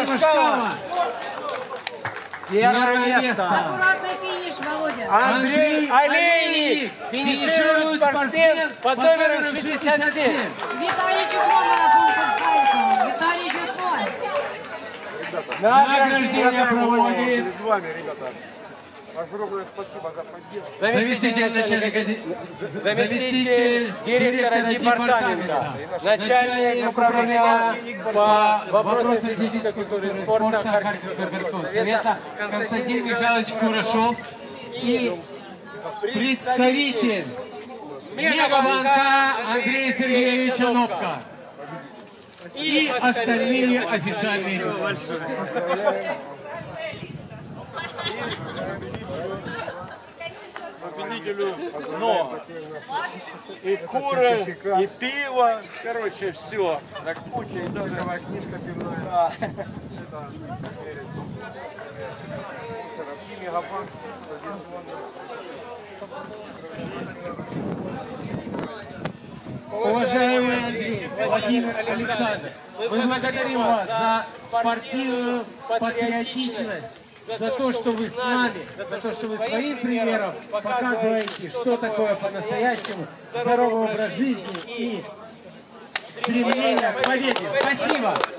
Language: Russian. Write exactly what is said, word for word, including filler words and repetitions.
Машкова. Первое место. Аккуратный финиш, Володя. Андрей Олейник. Финиширует спортсмен по номеру шестьдесят семь. Виталий Чухло, марафон Харьков. Виталий Чухло. Награждение проводит Огромное спасибо за поддержку. Заместитель начальника, заместитель директора департамента, начальник управления по вопросам физической культуры и спорта Харьковского городского совета Константин Михайлович Курашов и представитель Мегабанка Андрей Сергеевич Анопка и остальные официальные лица. Но и куры, и пиво, короче, все. Так куча, и даже книжка пивная. Да. И Мегабанк Уважаемый Андрей, Владимир Александр, мы благодарим вас за спортивную патриотичность, за то, что вы с нами, за то, что вы своим примером показываете, что такое по-настоящему здоровый образ жизни и стремление к победе. Спасибо!